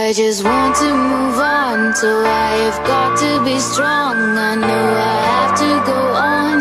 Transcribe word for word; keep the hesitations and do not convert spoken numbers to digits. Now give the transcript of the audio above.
I just want to move on, so I have got to be strong. I know I have to go on.